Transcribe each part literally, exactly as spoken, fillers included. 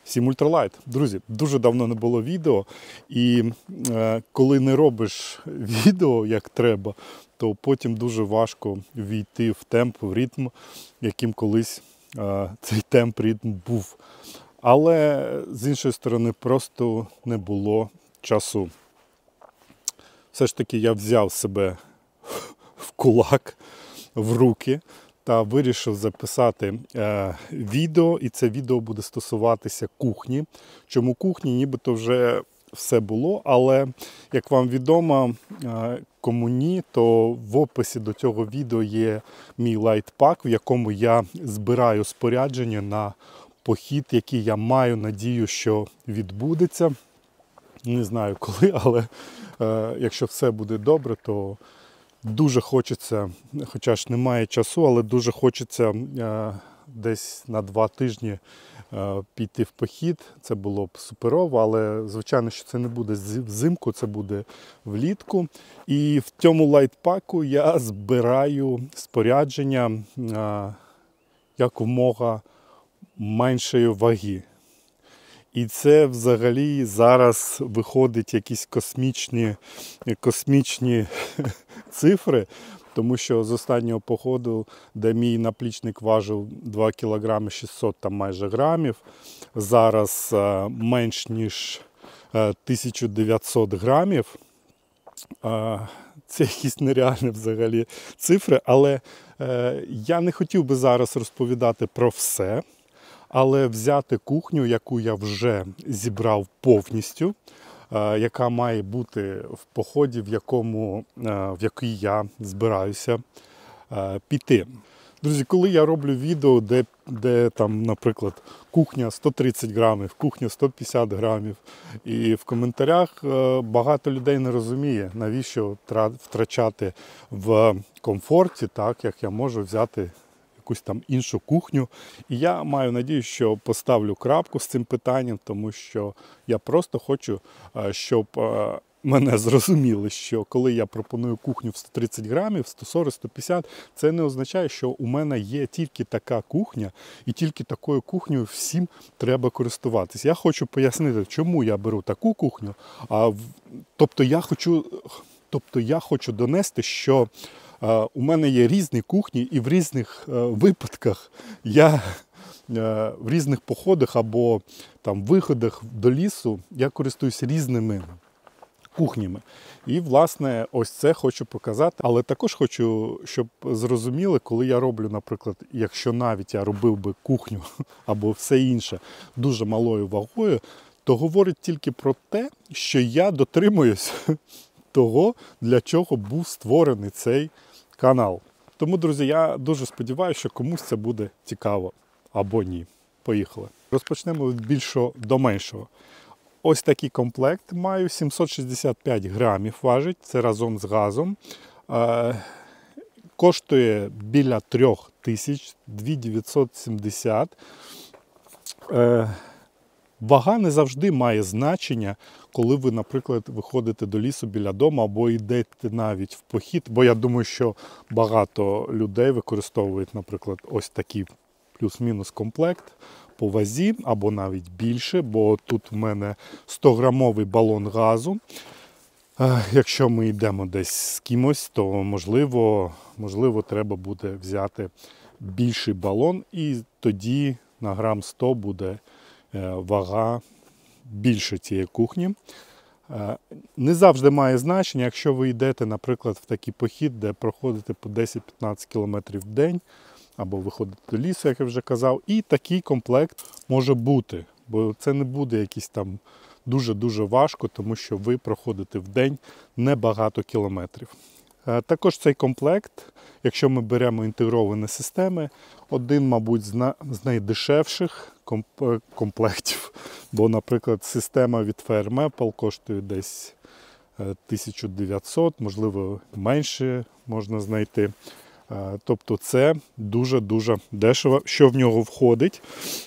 Всім ультралайт. Друзі, дуже давно не було відео, і е, коли не робиш відео як треба, то потім дуже важко війти в темп, в ритм, яким колись е, цей темп, ритм був. Але з іншої сторони просто не було часу. Все ж таки я взяв себе в кулак, в руки, та вирішив записати е, відео, і це відео буде стосуватися кухні. Чому кухні? Нібито вже все було, але, як вам відомо, е, кому ні, то в описі до цього відео є мій лайтпак, в якому я збираю спорядження на похід, який я маю надію, що відбудеться. Не знаю коли, але е, якщо все буде добре, то дуже хочеться, хоча ж немає часу, але дуже хочеться е, десь на два тижні е, піти в похід. Це було б суперово, але звичайно, що це не буде взимку, це буде влітку. І в цьому лайтпаку я збираю спорядження е, якомога меншої ваги. І це взагалі зараз виходить якісь космічні, космічні цифри, тому що з останнього походу, де мій наплічник важив два кілограми шістсот там майже грамів, зараз а, менш ніж а, тисяча дев'ятсот грамів. А, це якісь нереальні взагалі цифри, але е, я не хотів би зараз розповідати про все. Але взяти кухню, яку я вже зібрав повністю, яка має бути в поході, в якому, в який я збираюся піти. Друзі, коли я роблю відео, де, де там, наприклад, кухня сто тридцять грамів, кухня сто п'ятдесят грамів, і в коментарях багато людей не розуміє, навіщо втрачати в комфорті, так, як я можу взяти якусь там іншу кухню. І я маю надію, що поставлю крапку з цим питанням, тому що я просто хочу, щоб мене зрозуміли, що коли я пропоную кухню в сто тридцять грамів, сто сорок - сто п'ятдесят, це не означає, що у мене є тільки така кухня, і тільки такою кухнею всім треба користуватись. Я хочу пояснити, чому я беру таку кухню, а тобто я хочу, тобто я хочу донести, що у мене є різні кухні, і в різних випадках я в різних походах або там виходах до лісу я користуюся різними кухнями. І, власне, ось це хочу показати. Але також хочу, щоб зрозуміли, коли я роблю, наприклад, якщо навіть я робив би кухню або все інше дуже малою вагою, то говорить тільки про те, що я дотримуюсь того, для чого був створений цей канал. Тому, друзі, я дуже сподіваюся, що комусь це буде цікаво або ні. Поїхали. Розпочнемо від більшого до меншого. Ось такий комплект маю, сімсот шістдесят п'ять грамів важить, це разом з газом. Е, коштує біля трьох тисяч, дві тисячі дев'ятсот сімдесят. Е, Вага не завжди має значення, коли ви, наприклад, виходите до лісу біля дому або йдете навіть в похід. Бо я думаю, що багато людей використовують, наприклад, ось такий плюс-мінус комплект по вазі, або навіть більше, бо тут в мене сто грамовий балон газу. Якщо ми йдемо десь з кимось, то можливо, можливо треба буде взяти більший балон, і тоді на грам сто буде вага більше цієї кухні. Не завжди має значення, якщо ви йдете, наприклад, в такий похід, де проходите по десять-п'ятнадцять кілометрів в день, або виходите до лісу, як я вже казав, і такий комплект може бути, бо це не буде якийсь там дуже-дуже важко, тому що ви проходите в день небагато кілометрів. Також цей комплект, якщо ми беремо інтегровані системи, один, мабуть, з найдешевших комплектів. Бо, наприклад, система від Fire Maple коштує десь тисячу дев'ятсот, можливо, менше можна знайти. Тобто це дуже-дуже дешево. Що в нього входить?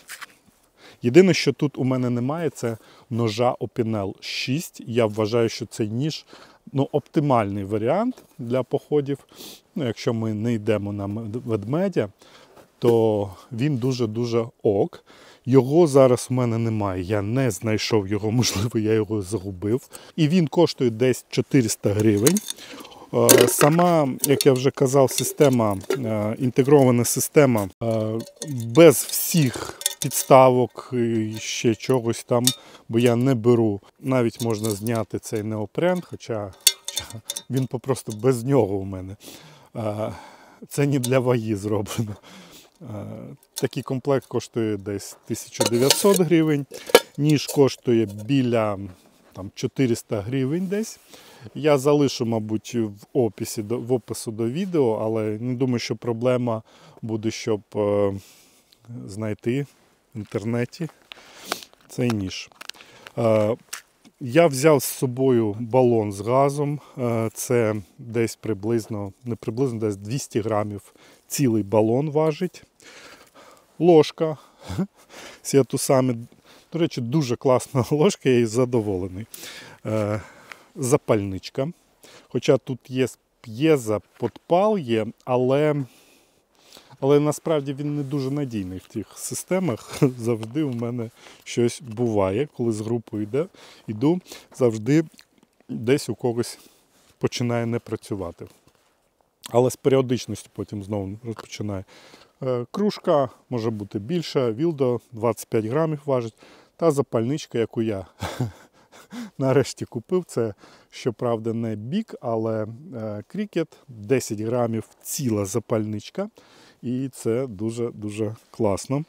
Єдине, що тут у мене немає, це ножа Opinel шість. Я вважаю, що цей ніж ну, оптимальний варіант для походів. Ну, якщо ми не йдемо на ведмедя, то він дуже-дуже ок. Його зараз в мене немає. Я не знайшов його, можливо, я його загубив. І він коштує десь чотириста гривень. Сама, як я вже казав, система, інтегрована система без всіх підставок і ще чогось там, бо я не беру. Навіть можна зняти цей неопрен, хоча, хоча він попросту без нього у мене. Це не для ваги зроблено. Такий комплект коштує десь тисяча дев'ятсот гривень, ніж коштує біля там, чотириста гривень десь. Я залишу, мабуть, в описі, в опису до відео, але не думаю, що проблема буде, щоб е, знайти в інтернеті цей ніж. Е, я взяв з собою балон з газом, е, це десь приблизно, не приблизно, десь двісті грамів цілий балон важить. Ложка, Сіатусами, до речі, дуже класна ложка, я їй задоволений. Е, запальничка. Хоча тут є п'єза, подпал є, але, але насправді він не дуже надійний в тих системах. Завжди у мене щось буває, коли з групою йде, йду, завжди десь у когось починає не працювати. Але з періодичністю потім знову розпочинає. Кружка може бути більша, Вілдо двадцять п'ять грамів важить, та запальничка, яку я нарешті купив, це, щоправда, не бік, але крікет, десять грамів ціла запальничка, і це дуже-дуже класно.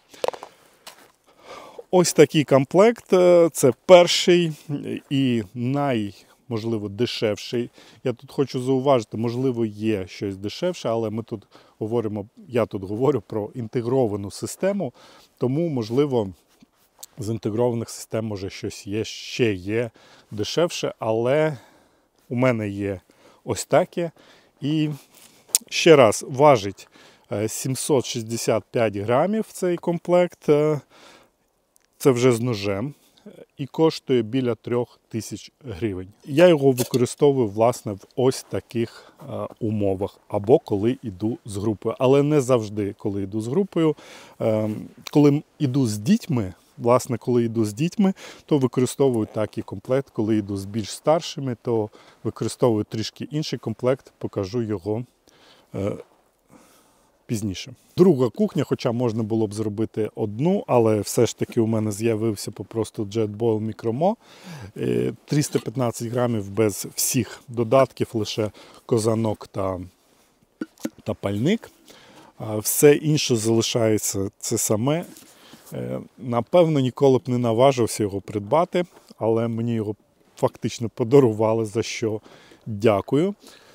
Ось такий комплект, це перший і най, можливо, дешевший. Я тут хочу зауважити, можливо, є щось дешевше, але ми тут говоримо, я тут говорю про інтегровану систему, тому, можливо, з інтегрованих систем, може, щось є, ще є дешевше, але у мене є ось таке. І ще раз, важить сімсот шістдесят п'ять грамів цей комплект, це вже з ножем, і коштує біля трьох тисяч гривень. Я його використовую, власне, в ось таких е, умовах, або коли йду з групою. Але не завжди, коли йду з групою. Е, коли йду з дітьми, власне, коли йду з дітьми, то використовую такий комплект. Коли йду з більш старшими, то використовую трішки інший комплект, покажу його е, пізніше. Друга кухня, хоча можна було б зробити одну, але все ж таки у мене з'явився попросту JetBoil Micro-Mo. триста п'ятнадцять грамів без всіх додатків, лише козанок та, та пальник. Все інше залишається це саме. Напевно, ніколи б не наважився його придбати, але мені його фактично подарували, за що дякую.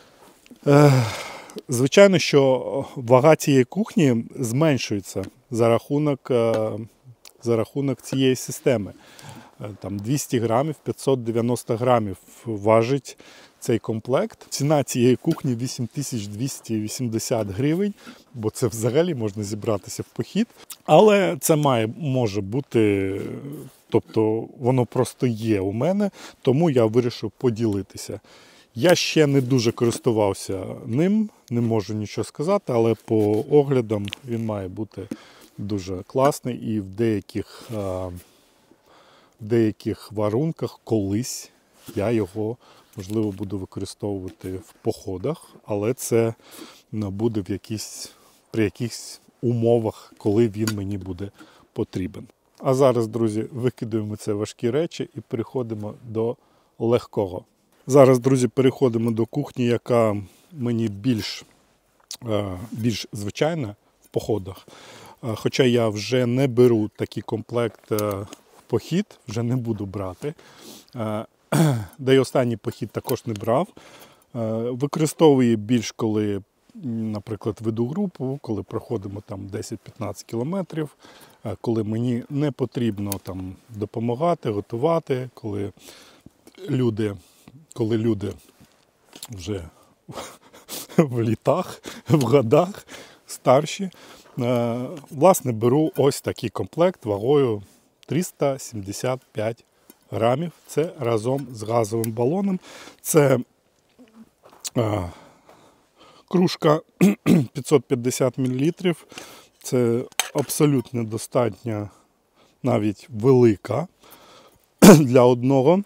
Звичайно, що вага цієї кухні зменшується за рахунок, за рахунок цієї системи. Там двісті грамів, п'ятсот дев'яносто грамів важить цей комплект. Ціна цієї кухні вісім тисяч двісті вісімдесят гривень, бо це взагалі можна зібратися в похід. Але це має, може бути, тобто воно просто є у мене, тому я вирішив поділитися. Я ще не дуже користувався ним, не можу нічого сказати, але по оглядам він має бути дуже класний і в деяких, в деяких варунках колись я його, можливо, буду використовувати в походах, але це буде в якісь, при якихось умовах, коли він мені буде потрібен. А зараз, друзі, викидаємо ці важкі речі і переходимо до легкого. Зараз, друзі, переходимо до кухні, яка мені більш, більш звичайна в походах. Хоча я вже не беру такий комплект в похід, вже не буду брати. Да й останній похід також не брав. Використовую більш, коли, наприклад, веду групу, коли проходимо там десять-п'ятнадцять кілометрів, коли мені не потрібно там допомагати, готувати, коли люди... Коли люди вже в літах, в годах, старші, власне, беру ось такий комплект вагою триста сімдесят п'ять грамів. Це разом з газовим балоном. Це а, кружка п'ятсот п'ятдесят мілілітрів. Це абсолютно достатня навіть велика для одного.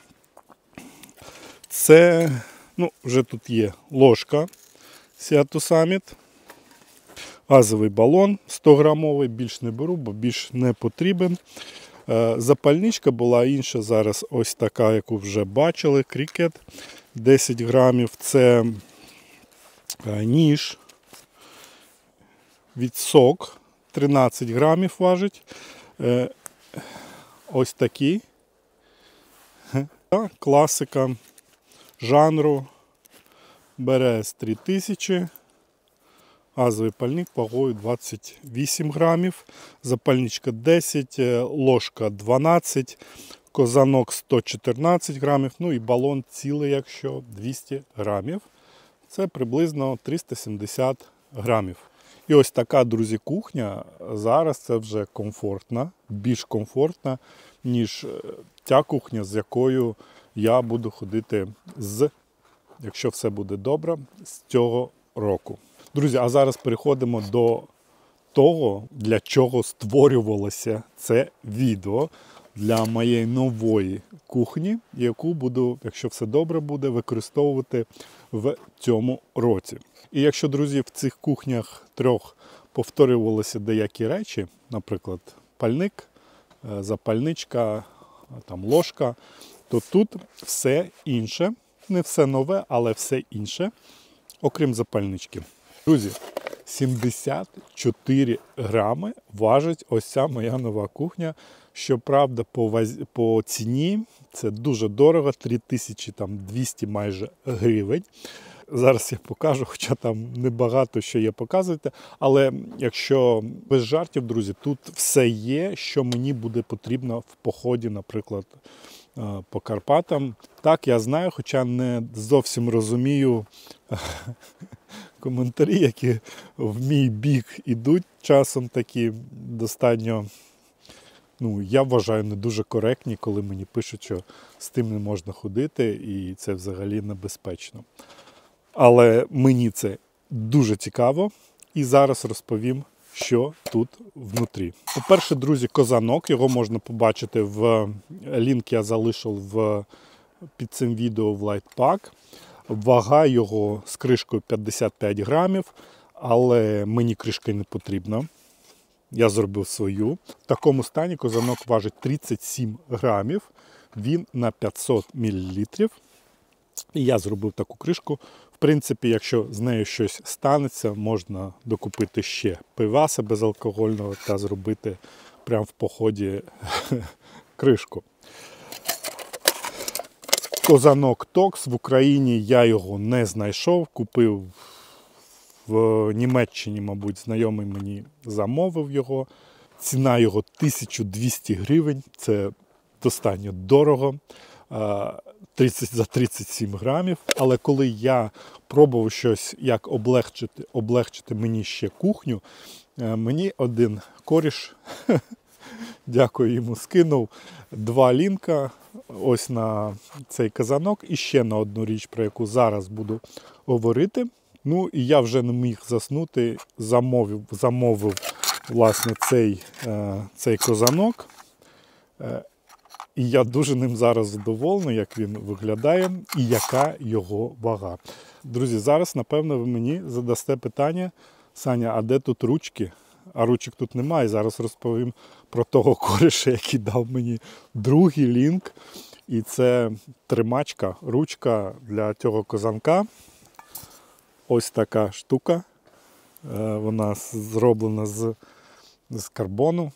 Це, ну, вже тут є ложка Seattle Summit. Газовий балон сто грамовий, більш не беру, бо більш не потрібен. Запальничка була інша, зараз ось така, яку вже бачили, Cricut, десять грамів. Це ніж від сок, тринадцять грамів важить. Ось такий. Класика жанру бе ер ес три тисячі. Газовий пальник вагою двадцять вісім грамів, запальничка десять, ложка дванадцять, козанок сто чотирнадцять грамів, ну і балон цілий, якщо двісті грамів. Це приблизно триста сімдесят грамів. І ось така, друзі, кухня зараз це вже комфортна, більш комфортна, ніж ця кухня, з якою я буду ходити, з, якщо все буде добре, з цього року. Друзі, а зараз переходимо до того, для чого створювалося це відео для моєї нової кухні, яку буду, якщо все добре буде, використовувати в цьому році. І якщо, друзі, в цих кухнях трьох повторювалися деякі речі, наприклад, пальник, запальничка, там ложка, то тут все інше, не все нове, але все інше, окрім запальнички. Друзі, сімдесят чотири грами важить ось ця моя нова кухня. Щоправда, по, ваз... по ціні це дуже дорого, три тисячі двісті майже гривень. Зараз я покажу, хоча там небагато що є показувати. Але якщо без жартів, друзі, тут все є, що мені буде потрібно в поході, наприклад, по Карпатам. Так, я знаю, хоча не зовсім розумію коментарі, які в мій бік ідуть, часом такі достатньо, ну, я вважаю, не дуже коректні, коли мені пишуть, що з тим не можна ходити і це взагалі небезпечно. Але мені це дуже цікаво і зараз розповім, що тут внутрі. По-перше, друзі, козанок, його можна побачити, в лінк я залишив в, під цим відео в лайтпак. Вага його з кришкою п'ятдесят п'ять грамів, але мені кришка не потрібна. Я зробив свою. В такому стані козанок важить тридцять сім грамів, він на п'ятсот мілілітрів. І я зробив таку кришку. В принципі, якщо з нею щось станеться, можна докупити ще пиваса безалкогольного та зробити прямо в поході кришку. Козанок Токс, в Україні я його не знайшов, купив в Німеччині, мабуть, знайомий мені замовив його. Ціна його тисяча двісті гривень, це достатньо дорого, тридцять за тридцять сім грамів. Але коли я пробував щось, як облегчити, облегчити мені ще кухню, мені один коріш, дякую йому, скинув два лінка ось на цей казанок і ще на одну річ, про яку зараз буду говорити. Ну і я вже не міг заснути, замовив, замовив власне цей, цей казанок. І я дуже ним зараз задоволений, як він виглядає і яка його вага. Друзі, зараз, напевно, ви мені задасте питання: Саня, а де тут ручки? А ручок тут немає. Зараз розповім про того кореша, який дав мені другий лінк. І це тримачка, ручка для цього казанка. Ось така штука. Вона зроблена з, з карбону.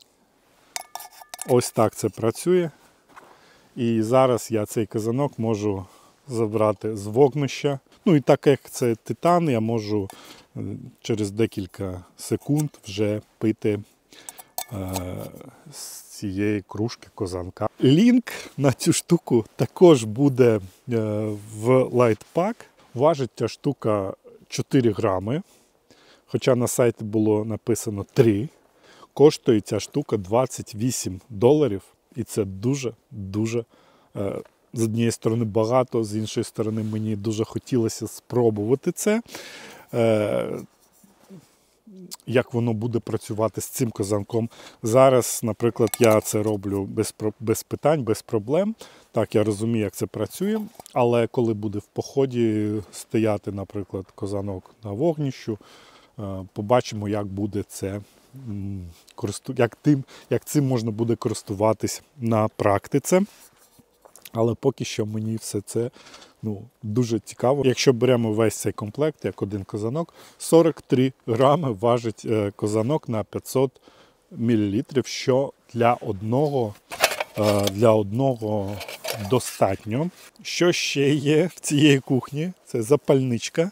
Ось так це працює. І зараз я цей казанок можу забрати з вогнища. Ну і так як це титан, я можу через декілька секунд вже пити е, з цієї кружки казанка. Лінк на цю штуку також буде е, в лайтпак. Важить ця штука чотири грами, хоча на сайті було написано три. Коштує ця штука двадцять вісім доларів. І це дуже-дуже, е, з однієї сторони, багато, з іншої сторони, мені дуже хотілося спробувати це. Е, як воно буде працювати з цим казанком. Зараз, наприклад, я це роблю без, без питань, без проблем. Так, я розумію, як це працює, але коли буде в поході стояти, наприклад, казанок на вогнищу, побачимо, як буде це, як, тим, як цим можна буде користуватись на практиці. Але поки що мені все це ну, дуже цікаво. Якщо беремо весь цей комплект, як один казанок, сорок три грами важить казанок на п'ятсот мілілітрів, що для одного, для одного достатньо. Що ще є в цієї кухні? Це запальничка.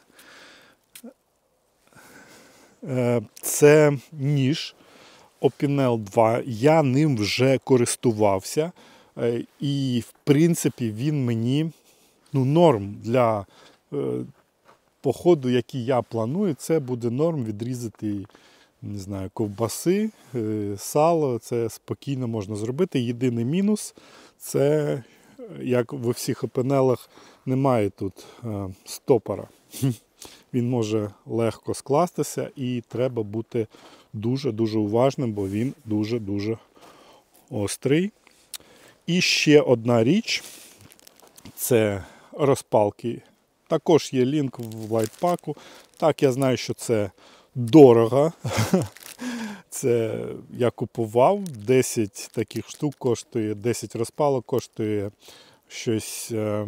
Це ніж Opinel два. Я ним вже користувався. І, в принципі, він мені ну, норм для е, походу, який я планую. Це буде норм відрізати, не знаю, ковбаси, е, сало. Це спокійно можна зробити. Єдиний мінус – це, як в всіх опенелах, немає тут е, стопора. Він може легко скластися і треба бути дуже-дуже уважним, бо він дуже-дуже острий. І ще одна річ – це розпалки. Також є лінк в лайтпаку. Так, я знаю, що це дорого. Це я купував. десять таких штук коштує, десять розпалок коштує щось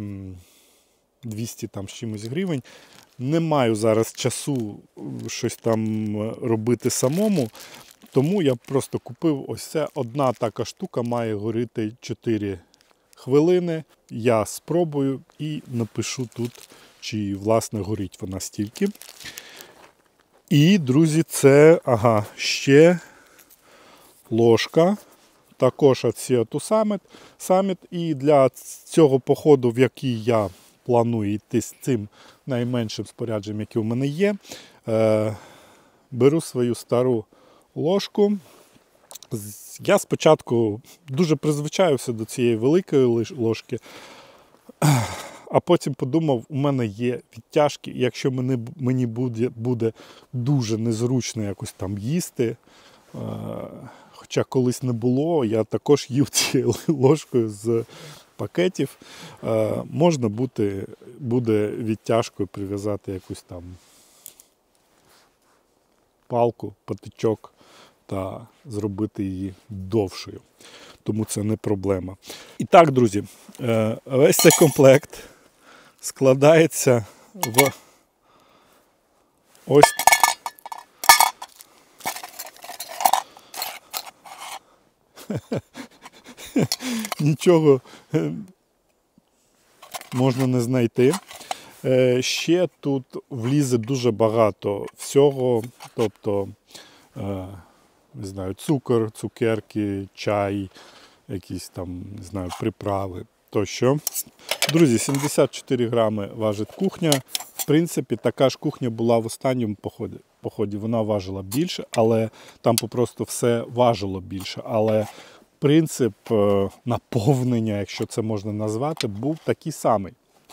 двісті там з чимось гривень. Не маю зараз часу щось там робити самому. Тому я просто купив ось це. Одна така штука має горіти чотири хвилини. Я спробую і напишу тут, чи власне горить вона стільки. І, друзі, це, ага, ще ложка. Також від Seattle Summit. І для цього походу, в який я планую йти з цим найменшим спорядженням, яке у мене є, е, беру свою стару ложку. Я спочатку дуже призвичаюся до цієї великої ложки, а потім подумав, у мене є відтяжки, і якщо мені, мені буде, буде дуже незручно якось там їсти, хоча колись не було, я також їв цією ложкою з пакетів, можна буде, буде відтяжкою прив'язати якусь там палку, патичок та зробити її довшою. Тому це не проблема. І так, друзі, весь цей комплект складається в ось нічого можна не знайти. Ще тут влізе дуже багато всього, тобто, не знаю, цукор, цукерки, чай, якісь там, не знаю, приправи тощо. Друзі, сімдесят чотири грами важить кухня. В принципі, така ж кухня була в останньому поході. поході. Вона важила більше, але там попросту все важило більше. Але принцип наповнення, якщо це можна назвати, був такий самий.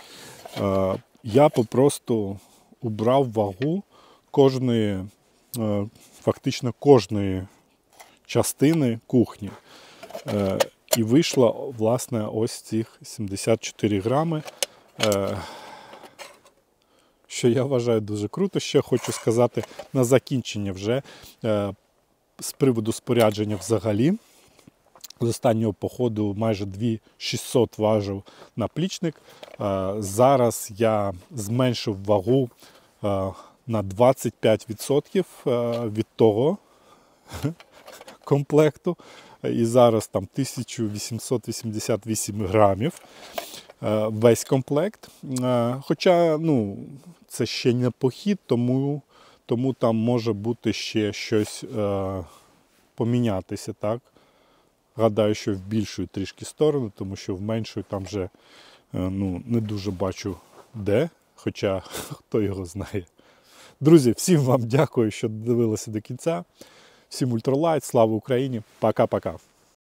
Я попросту убрав вагу кожної, фактично кожної частини кухні. І вийшло, власне, ось цих сімдесят чотири грами, що я вважаю дуже круто. Ще хочу сказати на закінчення вже з приводу спорядження взагалі. З останнього походу майже дві тисячі шістсот важив наплічник. Зараз я зменшив вагу на двадцять п'ять відсотків від того комплекту. І зараз там тисяча вісімсот вісімдесят вісім грамів весь комплект. Хоча, ну, це ще не похід, тому, тому там може бути ще щось помінятися, так? Гадаю, що в більшу трішки сторону, тому що в меншу там вже ну, не дуже бачу де, хоча хто його знає. Друзі, всім вам дякую, що дивилися до кінця. Всім ультралайт, слава Україні, пока-пока.